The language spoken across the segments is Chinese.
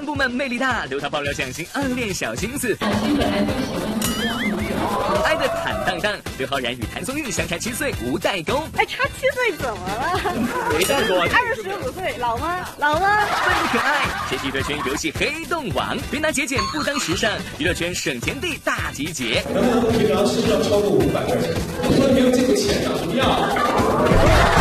干部们魅力大，刘涛爆料蒋欣暗恋小心思。爱的坦荡荡，刘昊然与谭松韵相差7岁，无代沟。 哎，差7岁怎么了？ 没代沟 25岁，老吗？老吗？ 笨可爱，谁是娱乐圈游戏黑洞王？别拿节俭不当时尚，娱乐圈省钱地大集结。 能不能平常是要超过500块钱？我说没有这个钱长什么样？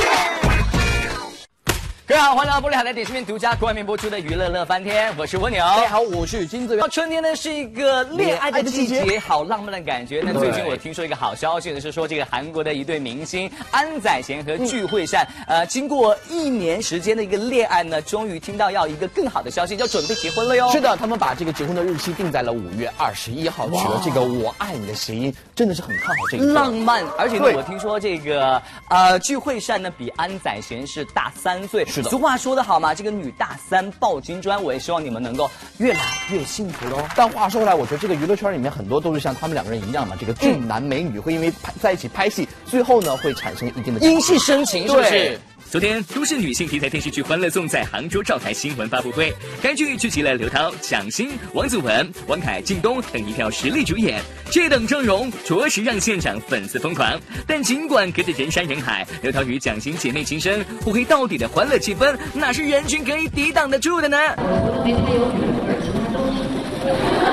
各位好，欢迎来到玻璃海苔点心面独家冠名播出的娱乐乐翻天，我是蜗牛。 大家好，我是金子元。 春天呢是一个恋爱的季节，好浪漫的感觉。那最近我听说一个好消息呢，是说这个韩国的一对明星安宰贤和具惠善，经过1年时间的一个恋爱呢，终于听到要一个更好的消息，要准备结婚了哟。 是的，他们把这个结婚的日期定在了5月21号，取了这个"我爱你"的谐音，真的是很看好这个浪漫。而且呢，我听说这个具惠善呢比安宰贤是大3岁。 是的， 俗话说得好嘛，这个女大3抱金砖，我也希望你们能够越来越幸福喽。 但话说回来，我觉得这个娱乐圈里面很多都是像他们2个人一样嘛，这个俊男美女会因为在一起拍戏，最后呢会产生一定的因戏生情，是不是？昨天，都市女性题材电视剧《欢乐颂》在杭州召开新闻发布会。该剧聚集了刘涛、蒋欣、王祖文、王凯、靳东等一票实力主演，这等阵容着实让现场粉丝疯狂。但尽管隔着人山人海，刘涛与蒋欣姐妹情深、互黑到底的欢乐气氛，哪是人群可以抵挡得住的呢？ 我没他有女儿，其他都是。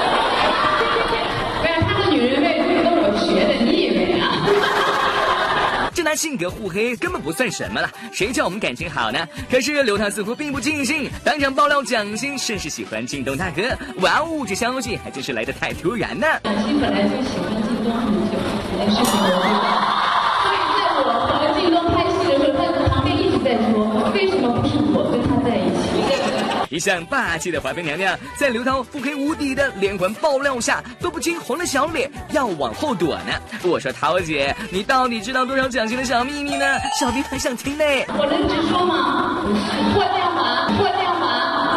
不然他的女人味不是跟我学的，你以为啊？ 这拿性格互黑根本不算什么了，谁叫我们感情好呢？可是刘涛似乎并不尽兴，当场爆料蒋欣甚是喜欢靳东大哥。哇哦，这消息还真是来得太突然呢！ 蒋欣本来就喜欢靳东很久，肯定是很多。所以在我和靳东拍戏的时候，他在旁边一直在说，为什么不是我跟他在一起？ 一向霸气的华妃娘娘，在刘涛腹黑无敌的连环爆料下，都不禁红了小脸，要往后躲呢。我说涛姐，你到底知道多少蒋欣的小秘密呢？小弟很想听呢。 我能直说吗？破掉吗？破掉吗？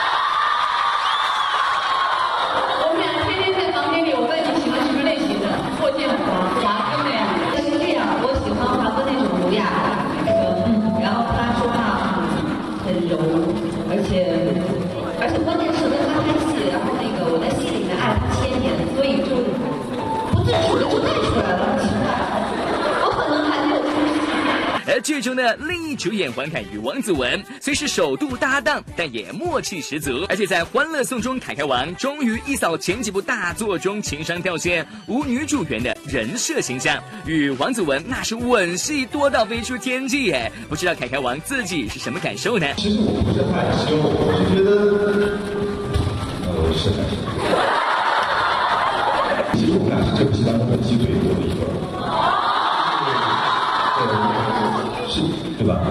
我们俩天天在房间里，我问你喜欢什么类型的？霍建华哥那样。但是这样，我喜欢华哥那种儒雅的，然后他说话很柔。而且关键是跟他拍戏，然后我在戏里面爱他1000年，所以就不自主的就带出来了，我可能还没有出戏。 而剧中的另一主演王凯与王祖文虽是首度搭档，但也默契十足。而且在《欢乐颂》中，凯凯王终于一扫前几部大作中情商掉线、无女主缘的人设形象，与王祖文那是吻戏多到飞出天际耶！不知道凯凯王自己是什么感受呢？ 其实我不是害羞，我就觉得，是害羞。其实我们俩是这部戏当中的鸡最多的一个。是，对吧？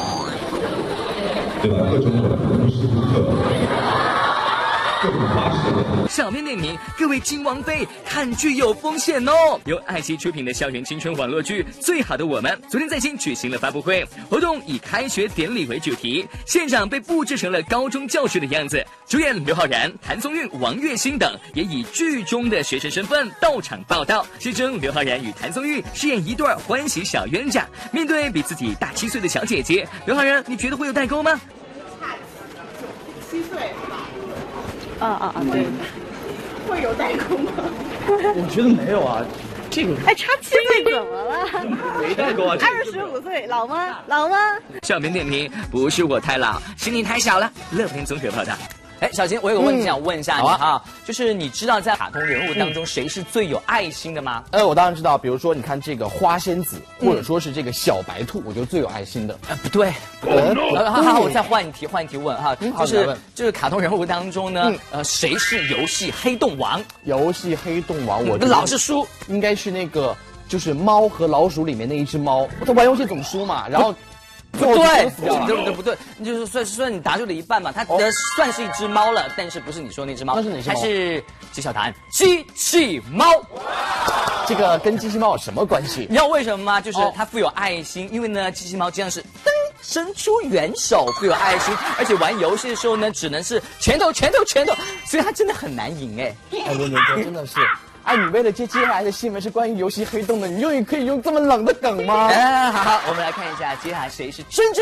对吧？各种无时无刻，各种花式的。 小编点名，各位金王妃，看剧有风险哦！由爱奇艺出品的校园青春网络剧《最好的我们》，昨天在京举行了发布会，活动以开学典礼为主题，现场被布置成了高中教室的样子。主演刘昊然、谭松韵、王栎鑫等也以剧中的学生身份到场报道。剧中刘昊然与谭松韵饰演一对欢喜小冤家，面对比自己大7岁的小姐姐，刘昊然，你觉得会有代沟吗？ 差7岁是吧？对。会有代沟吗？ 我觉得没有啊，这个哎，差7岁怎么了？ 没代沟啊。 25岁，老吗？老吗？ 小编点评：不是我太老，是你太小了。乐天综合报道。哎，小金，我有个问题想问一下你哈，就是你知道在卡通人物当中谁是最有爱心的吗？ 我当然知道，比如说你看这个花仙子，或者说是这个小白兔，我觉得最有爱心的。 不对，好，我再换一题问哈，就是卡通人物当中呢，谁是游戏黑洞王？ 游戏黑洞王，我老是输， 应该是那个就是猫和老鼠里面那一只猫，他玩游戏总输嘛，然后。 不对，就是算你答对了一半嘛，它算是一只猫了，但是不是你说那只猫？ 那是哪只猫？ 还是揭晓答案，机器猫。 这个跟机器猫有什么关系？ 你知道为什么吗？就是它富有爱心，因为呢，机器猫这样是伸出援手，富有爱心，而且玩游戏的时候呢，只能是拳头，所以它真的很难赢哎。 我真的是。哎，你为了接下来的新闻是关于游戏黑洞的，你可以用这么冷的梗吗？ 好，我们来看一下接下来谁是真正的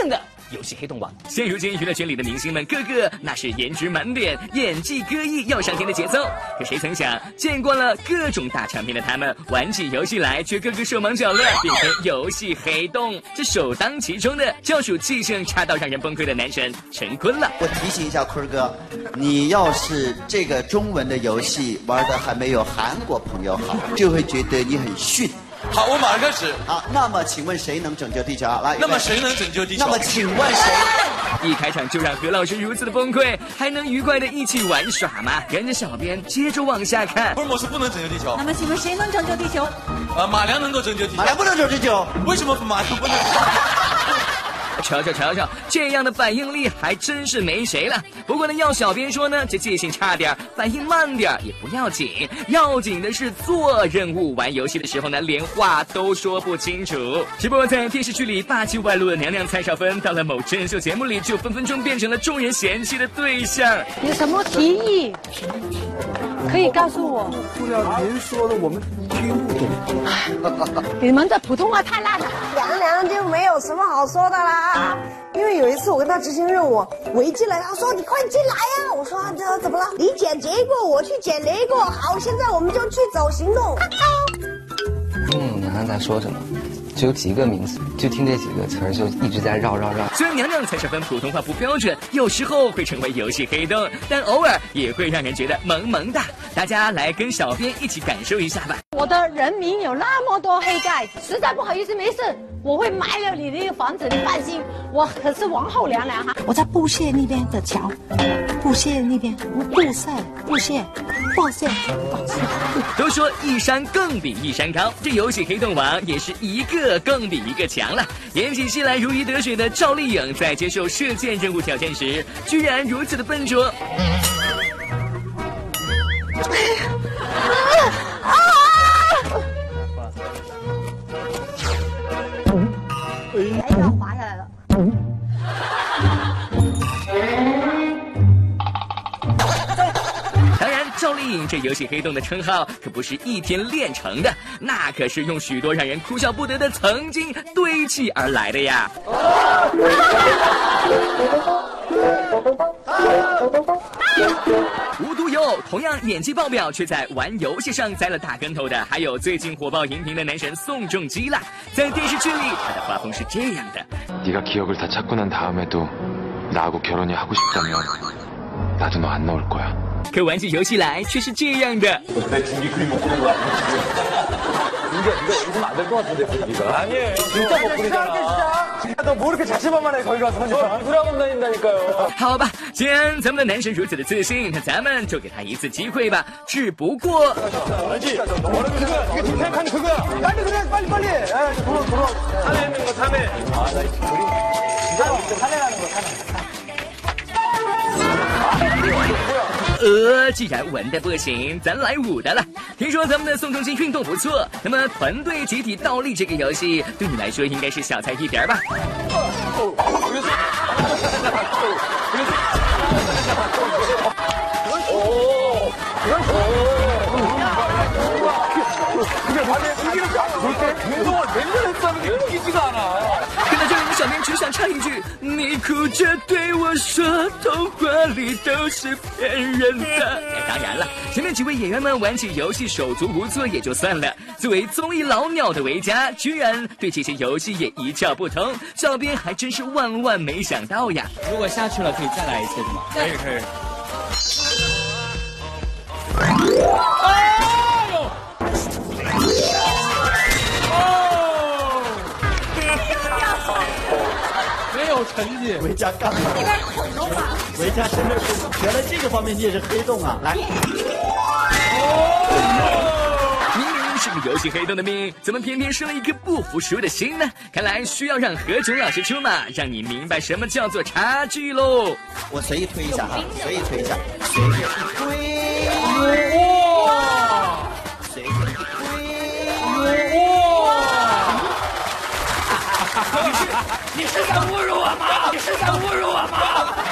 游戏黑洞王。 现如今娱乐圈里的明星们，个个那是颜值满点、演技各异、要上天的节奏。可谁曾想，见惯了各种大场面的他们，玩起游戏来却个个手忙脚乱，变成游戏黑洞。这首当其中的，就属气性差到让人崩溃的男神陈坤了。 我提醒一下坤哥，你要是这个中文的游戏玩的还没有韩国朋友好，就会觉得你很逊。 好，我马上开始。 好，那么请问谁能拯救地球？来， 那么谁能拯救地球？ 那么请问谁？ 一开场就让何老师如此的崩溃，还能愉快的一起玩耍吗？跟着小编接着往下看。 福尔摩斯不能拯救地球。 那么请问谁能拯救地球？ 马良能够拯救地球。 马良不能拯救地球。 为什么马良不能？ 瞧，这样的反应力还真是没谁了。不过呢，要小编说呢，这记性差点，反应慢点也不要紧，要紧的是做任务、玩游戏的时候呢，连话都说不清楚。只不过在电视剧里霸气外露的娘娘蔡少芬，到了某真人秀节目里，就分分钟变成了众人嫌弃的对象。 有什么提议可以告诉我？ 不了您说的，我们听不懂。 你们的普通话太烂了。 娘娘就没有什么好说的啦，因为有一次我跟他执行任务，我一进来，他说你快进来呀，我说这怎么了？你捡结果，我去捡雷果，好，现在我们就去走行动。 娘娘在说什么？只有几个名词，就听这几个词儿，就一直在绕。 虽然娘娘蔡少芬普通话不标准，有时候会成为游戏黑洞，但偶尔也会让人觉得萌萌的。大家来跟小编一起感受一下吧。 我的人民有那么多黑盖子，实在不好意思，没事，我会买了你那个房子，你放心，我可是王后娘娘哈。我在布谢那边的桥，布谢那边，布谢。 都说一山更比一山高，这游戏黑洞王也是一个更比一个强了。演起戏来如鱼得水的赵丽颖，在接受射箭任务挑战时，居然如此的笨拙。 要滑下来了。 当然，赵丽颖这游戏黑洞的称号可不是一天练成的，那可是用许多让人哭笑不得的曾经堆砌而来的呀。无独有，同样演技爆表却在玩游戏上栽了大跟头的，还有最近火爆荧屏的男神宋仲基啦。在电视剧里，他的画风是这样的。 네가 기억을 다 찾고 난 다음에도 나하고 결혼이 하고 싶다면 나도 너 안 넣을 거야. 可玩起游戏来却是这样的。 내 중기 그림 못 보는 거 아니야? 이거 웃으면 안 될 것 같은데 분위기가. 아니에요. 진짜 못 부리잖아. 너 뭐 이렇게 자신만만해 거기 가서 저 누구랑 다닌다니까요. 好吧，既然咱们的男神如此的自信，那咱们就给他一次机会吧。只不过， 알지? 이게 지금 생각하는 그거야. 빨리 그래, 빨리. 야, 돌아. 산에 있는 거 산에. 아, 나 이거 우리 산에라는 거 산에. 既然文的不行，咱来武的了。听说咱们的宋仲基运动不错，那么团队集体倒立这个游戏对你来说应该是小菜一碟吧？看到这里，小编只想唱一句：你哭着对我说，童话里都是骗人的。当然了，前面几位演员们玩起游戏手足无措也就算了，作为综艺老鸟的维嘉，居然对这些游戏也一窍不通，小编还真是万万没想到呀！ 如果下去了，可以再来一次的吗？可以。 没有成绩， 维嘉干嘛？维嘉真的是，原来这个方面你也是黑洞啊！来， 明明是个游戏黑洞的命，怎么偏偏生了一颗不服输的心呢？看来需要让何炅老师出马，让你明白什么叫做差距喽。 我随意推一下哈，随意推一下，随意推， 哇， 随意推， 哇，你是在侮辱我吗？你是在侮辱我吗？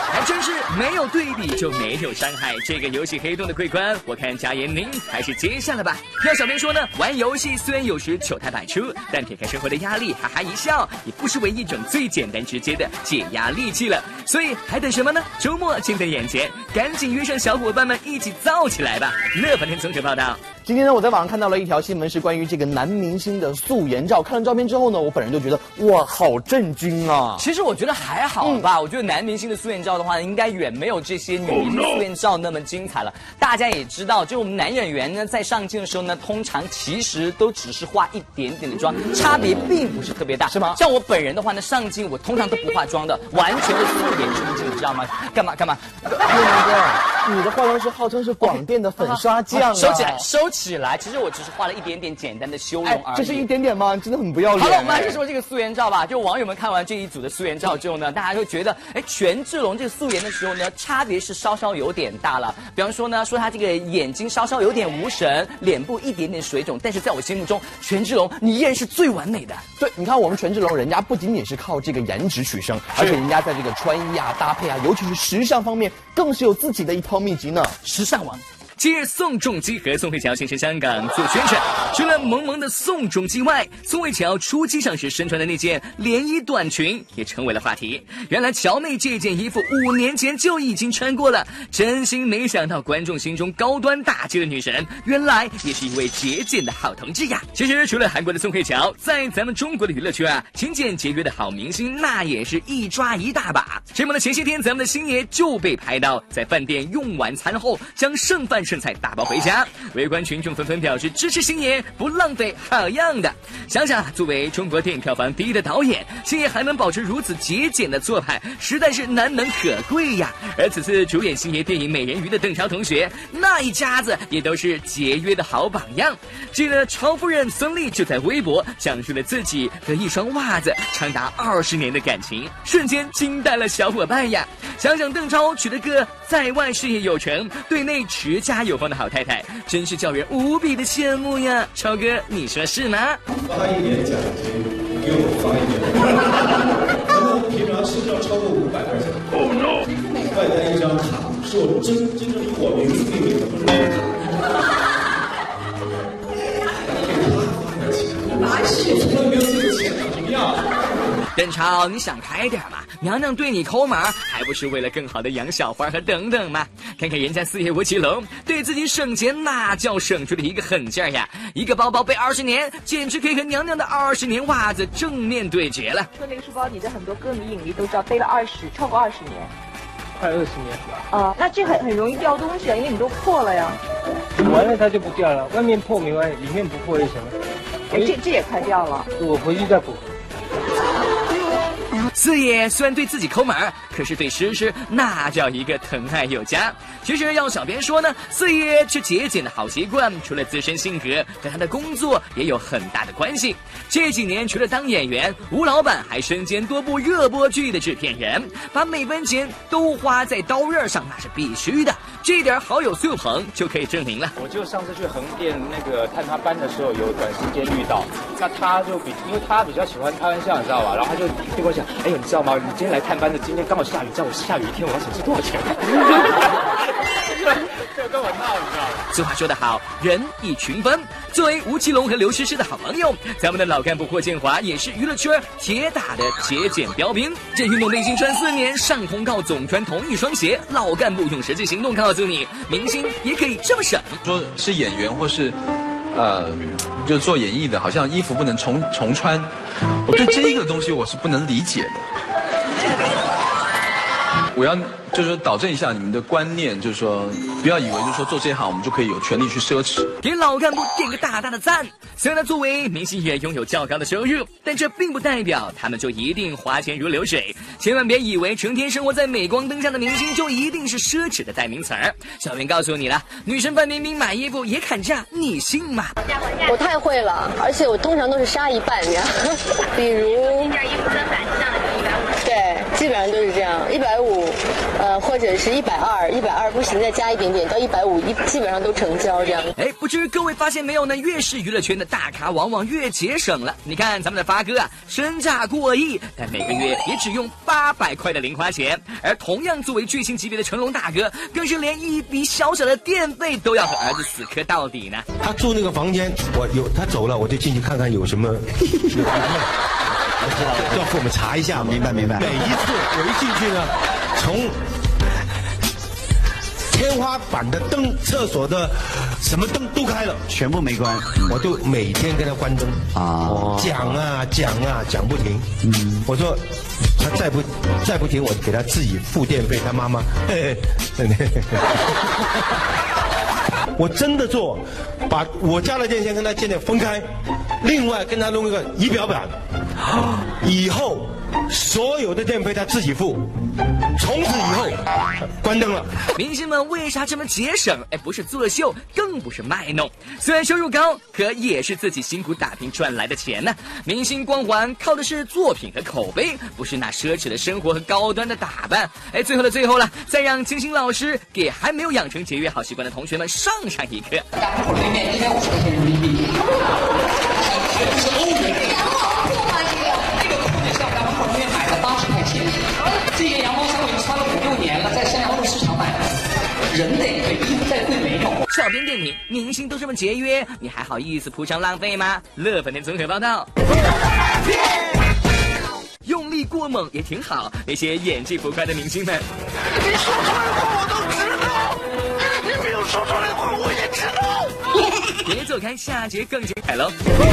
还真是没有对比就没有伤害。这个游戏黑洞的桂冠，我看佳妍您还是接下了吧。要小编说呢，玩游戏虽然有时糗态百出，但撇开生活的压力，哈哈一笑，也不失为一种最简单直接的解压利器了。所以还等什么呢？周末近在眼前，赶紧约上小伙伴们一起造起来吧！乐翻天综合报道。 今天呢，我在网上看到了一条新闻，是关于这个男明星的素颜照。看了照片之后呢，我本人就觉得哇，好震惊啊！ 其实我觉得还好吧，我觉得男明星的素颜照的话，应该远没有这些女明星素颜照那么精彩了。大家也知道，就我们男演员呢，在上镜的时候呢，通常其实都只是化一点点的妆，差别并不是特别大，是吗？像我本人的话呢，上镜我通常都不化妆的，完全是素颜出镜，你知道吗？干嘛？ 你的化妆师号称是广电的粉刷匠啊！ 收起来，其实我只是画了一点点简单的修容而已。 这是一点点吗？真的很不要脸。 好了，我们还是说这个素颜照吧。就网友们看完这一组的素颜照之后呢，大家就觉得，权志龙这个素颜的时候呢，差别是稍稍有点大了。比方说呢，说他这个眼睛稍稍有点无神，脸部一点点水肿，但是在我心目中，权志龙你依然是最完美的。 对，你看我们权志龙，人家不仅仅是靠这个颜值取胜，而且人家在这个穿衣啊、搭配啊，尤其是时尚方面，更是有自己的一套秘籍呢。 时尚王。 今日宋仲基和宋慧乔现身香港做宣传，除了萌萌的宋仲基外，宋慧乔出机场时身穿的那件连衣短裙也成为了话题。原来乔妹这件衣服5年前就已经穿过了，真心没想到观众心中高端大气的女神，原来也是一位节俭的好同志呀。其实除了韩国的宋慧乔，在咱们中国的娱乐圈啊，勤俭节约的好明星那也是一抓一大把。这么的前些天，咱们的星爷就被拍到在饭店用完餐后将剩饭剩菜打包回家，围观群众纷纷表示支持星爷不浪费，好样的！想想作为中国电影票房第一的导演，星爷还能保持如此节俭的做派，实在是难能可贵呀。而此次主演星爷电影《美人鱼》的邓超同学，那一家子也都是节约的好榜样。记得超夫人孙俪就在微博讲述了自己和一双袜子长达20年的感情，瞬间惊呆了小伙伴呀！想想邓超娶了个在外事业有成、对内持家有方的好太太，真是叫人无比的羡慕呀！超哥，你说是吗？ 发一点奖金，给我发一点。咱们平常是要超过500块钱。Oh no！ 外带一张卡，是我真正以我名字命名的，不是我卡。拿去！我从来没有这个钱，长什么样？ 邓超，你想开点嘛！娘娘对你抠门，还不是为了更好的养小花和等等嘛？看看人家四爷吴奇隆，对自己省钱那叫省出了一个狠劲儿呀！一个包包背20年，简直可以和娘娘的20年袜子正面对决了。 说那个书包，你的很多歌迷影迷都知道，背了超过20年， 快20年了。 那这很容易掉东西啊，因为你都破了呀。 完了它就不掉了，外面破没关系，里面不破就行了。 这也快掉了。 我回去再补。 四爷虽然对自己抠门，可是对诗诗那叫一个疼爱有加。其实要小编说呢，四爷这节俭的好习惯，除了自身性格和他的工作也有很大的关系。这几年除了当演员，吴老板还身兼多部热播剧的制片人，把每分钱都花在刀刃上，那是必须的。这点好友苏有朋就可以证明了。 我就上次去横店那个探他班的时候，有短时间遇到，那他就因为他比较喜欢开玩笑，你知道吧？然后他就对我讲，哎呦，你知道吗？你今天来探班的，今天刚好下雨，在我下雨一天，我要省吃多少钱？就跟我闹，你知道吗？ 俗话说得好，人以群分。作为吴奇隆和刘诗诗的好朋友，咱们的老干部霍建华也是娱乐圈铁打的节俭标兵。这运动背心穿4年，上通告总穿同一双鞋。老干部用实际行动告诉你，明星也可以这么省。 说是演员或是就做演艺的，好像衣服不能重穿。我对这个东西我是不能理解的。我要就是说导正一下你们的观念，就是说不要以为就是说做这一行我们就可以有权利去奢侈。 给老干部点个大大的赞。虽然他作为明星也拥有较高的收入，但这并不代表他们就一定花钱如流水。千万别以为成天生活在镁光灯下的明星就一定是奢侈的代名词儿。小编告诉你了，女神范冰冰买衣服也砍价，你信吗？ 我太会了，而且我通常都是杀一半呀。比如这件衣服真版上的就150。 对，基本上都是这样，150，或者是120，120不行再加一点点到150，基本上都成交这样。 哎，不知各位发现没有呢？越是娱乐圈的大咖，往往越节省了。你看咱们的发哥啊，身价过亿，但每个月也只用800块的零花钱。而同样作为巨星级别的成龙大哥，更是连一笔小小的电费都要和儿子死磕到底呢。 他住那个房间，他走了，我就进去看看有什么。要给我们查一下， 明白。每一次我一进去呢，从天花板的灯、厕所的什么灯都开了， 全部没关， 我就每天跟他关灯啊，讲不停。我说他再不停，我给他自己付电费，他妈妈。我真的做，把我家的电线跟他电线分开，另外跟他弄一个仪表板，以后所有的电费他自己付，从此以后关灯了。 明星们为啥这么节省？哎，不是作秀，更不是卖弄。虽然收入高，可也是自己辛苦打拼赚来的钱呢。明星光环靠的是作品和口碑，不是那奢侈的生活和高端的打扮。哎，最后了，再让金星老师给还没有养成节约好习惯的同学们上一课。 大口里面150块钱人民币，全部是欧元。然后这个裤子是在大口里面买的80块钱，这件羊毛衫我已经穿了5、6年了，在三阳路市场买的。人得贵，衣服再贵没用。 小编点评：明星都这么节约，你还好意思铺张浪费吗？乐粉的综合报道。用力过猛也挺好，那些演技浮夸的明星们。 你说出来的话我都知道，你没有说出来的话我也知道。 别走开，下节更精彩喽！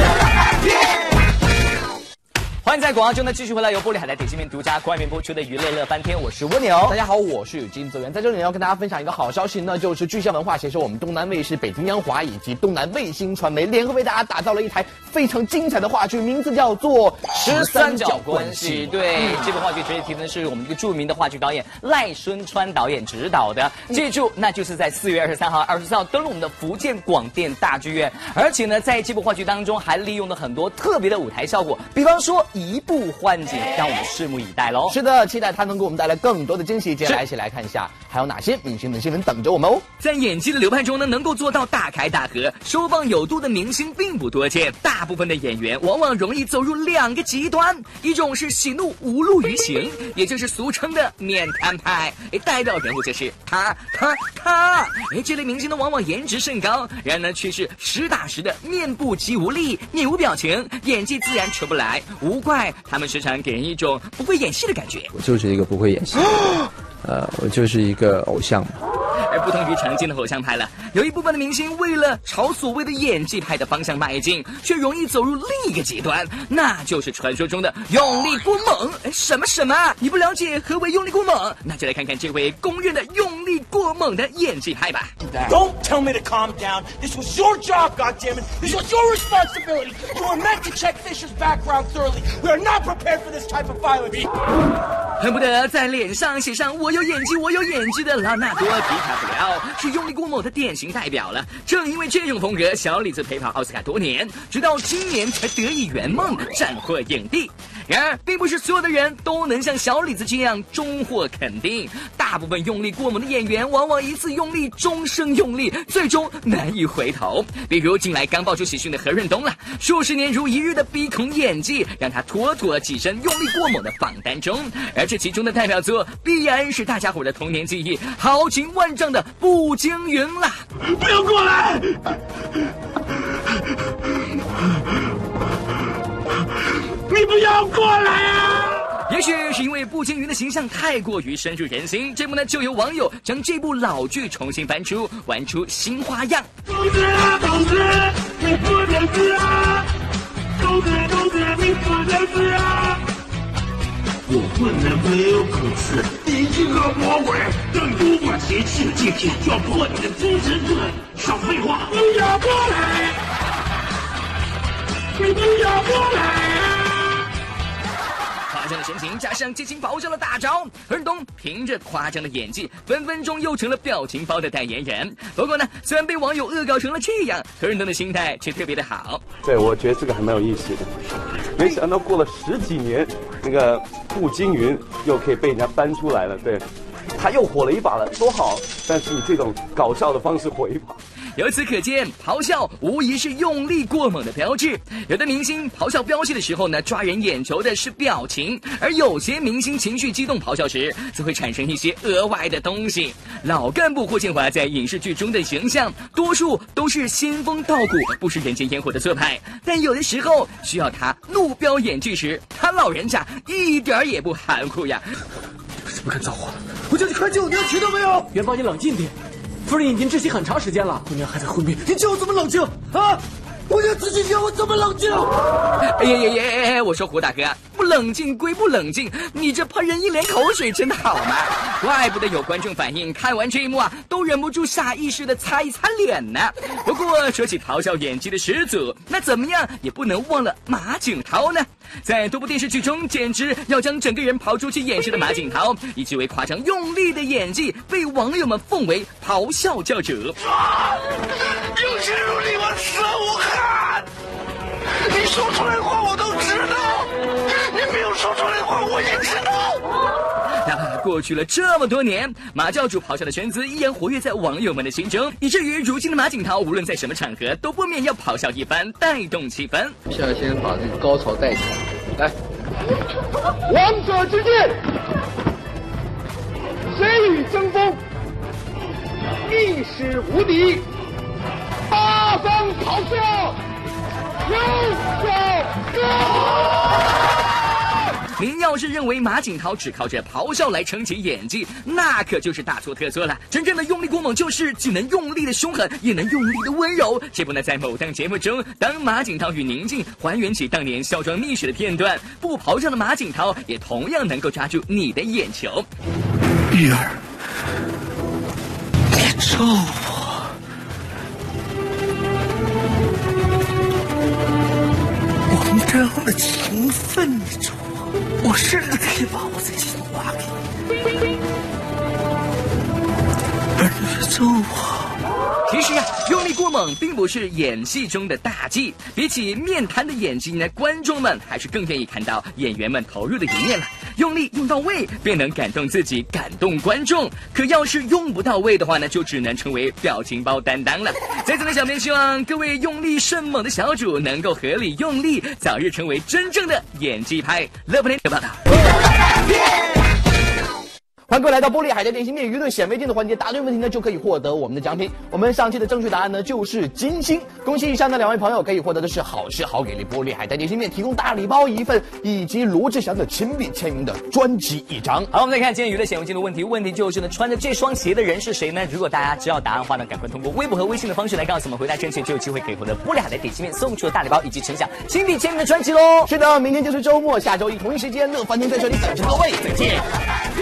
欢迎在广告中呢继续回来由玻璃海苔点心面独家冠名播出的娱乐乐翻天，我是蜗牛。 大家好，我是金泽源。在这里呢要跟大家分享一个好消息，那就是巨象文化携手我们东南卫视、北京央华以及东南卫星传媒联合为大家打造了一台非常精彩的话剧，名字叫做《13角关系》。 对，这部话剧直接提的是我们一个著名的话剧导演赖声川导演执导的。记住，那就是在4月23号、24号登陆我们的福建广电大剧院。而且呢，在这部话剧当中还利用了很多特别的舞台效果，比方说移步换景，让我们拭目以待喽。 是的，期待它能给我们带来更多的惊喜。接下来一起来看一下还有哪些明星的新闻等着我们哦。 在演技的流派中呢，能够做到大开大合、收放有度的明星并不多见。大部分的演员往往容易走入2个极端，一种是喜怒无路于形，也就是俗称的面瘫派。代表人物就是他。这类明星呢往往颜值甚高，然而呢却是实打实的面部极无力、面无表情，演技自然出不来。无怪他们时常给人一种不会演戏的感觉。 我就是一个不会演戏的我就是一个偶像嘛。 而不同于常见的偶像派了，有一部分的明星为了朝所谓的演技派的方向迈进，却容易走入另一个极端，那就是传说中的用力过猛。什么？你不了解何为用力过猛？那就来看看这位公认的用力过猛的演技派吧。 Don't tell me to calm down. This was your job, goddammit. This was your responsibility. You were meant to check Fisher's background thoroughly. We are not prepared for this type of violence. 恨不得在脸上写上我有演技的拉纳多·迪卡普里奥是用力过猛的典型代表了。正因为这种风格，小李子陪跑奥斯卡多年，直到今年才得以圆梦，斩获影帝。然而，并不是所有的人都能像小李子这样终获肯定。大部分用力过猛的演员，往往一次用力，终生用力，最终难以回头。比如近来刚爆出喜讯的何润东了，数十年如一日的鼻孔演技，让他妥妥跻身用力过猛的榜单中。而这其中的代表作，必然是大家伙的童年记忆，豪情万丈的《步惊云》啦！ 不要过来！你不要过来啊！ 也许是因为步惊云的形象太过于深入人心，这不呢就有网友将这部老剧重新翻出，玩出新花样。 公子，你不能死啊！公子，你不能死啊！我不能没有口吃，你这个魔鬼！等主管节气的今天就要破你的精神盾！少废话！不要过来！你不要过来啊！ 夸张的神情加上激情爆笑的大招，何润东凭着夸张的演技，分分钟又成了表情包的代言人。不过呢，虽然被网友恶搞成了这样，何润东的心态却特别的好。 对，我觉得这个还蛮有意思的。没想到过了10几年，那个步惊云又可以被人家搬出来了，对，他又火了一把了，多好！但是以这种搞笑的方式火一把。 由此可见，咆哮无疑是用力过猛的标志。有的明星咆哮飙戏的时候呢，抓人眼球的是表情，而有些明星情绪激动咆哮时，则会产生一些额外的东西。老干部霍建华在影视剧中的形象，多数都是仙风道骨，不食人间烟火的做派。但有的时候需要他怒飙演技时，他老人家一点也不含糊呀。 是不敢造化了，我叫你快救，你听到没有？元宝，你冷静点。夫人已经窒息很长时间了，姑娘还在昏迷，你叫我怎么冷静啊？我就自己叫我怎么冷静？ 哎呀！我说胡大哥，不冷静归不冷静，你这喷人一脸口水，真的好吗？怪不得有观众反映，看完这一幕啊，都忍不住下意识的擦一擦脸呢。不过说起咆哮演技的始祖，那怎么样也不能忘了马景涛呢。在多部电视剧中，简直要将整个人刨出去演示的马景涛，以极为夸张用力的演技，被网友们奉为咆哮教主。 有些如你我死无憾，你说出来的话我都知道，你没有说出来的话我也知道。 过去了这么多年，马教主咆哮的圈子依然活跃在网友们的心中，以至于如今的马景涛无论在什么场合都不免要咆哮一番，带动气氛。 需要先把这个高潮带起来。来， 王者之剑，谁与争锋？历史无敌，八方咆哮，有首歌。 您要是认为马景涛只靠着咆哮来撑起演技，那可就是大错特错了。真正的用力过猛就是既能用力的凶狠，也能用力的温柔。这不呢，在某档节目中，当马景涛与宁静还原起当年孝庄溺水的片段，不咆哮的马景涛也同样能够抓住你的眼球。 玉儿，你咒我，我们这样的情分，你咒我甚至可以把我的心挖给你，而你咒我。 其实啊，用力过猛并不是演戏中的大忌，比起面瘫的演技呢，观众们还是更愿意看到演员们投入的一面了。用力用到位，便能感动自己，感动观众。可要是用不到位的话呢，就只能成为表情包担当了。在此呢，小编希望各位用力甚猛的小主能够合理用力，早日成为真正的演技派。乐不连的报道。 欢迎各位来到玻璃海苔点心面娱乐显微镜的环节，答对问题呢就可以获得我们的奖品。我们上期的正确答案呢就是金星，恭喜以上的2位朋友可以获得的是好吃好给力玻璃海苔点心面提供大礼包1份，以及罗志祥的亲笔签名的专辑1张。 好，我们再看今天娱乐显微镜的问题，问题就是呢，穿着这双鞋的人是谁呢？如果大家知道答案的话呢，赶快通过微博和微信的方式来告诉我们，回答正确就有机会可以获得玻璃海苔点心面送出的大礼包以及陈翔亲笔签名的专辑喽。 是的，明天就是周末，下周一同一时间乐翻天在这里等着各位，再见。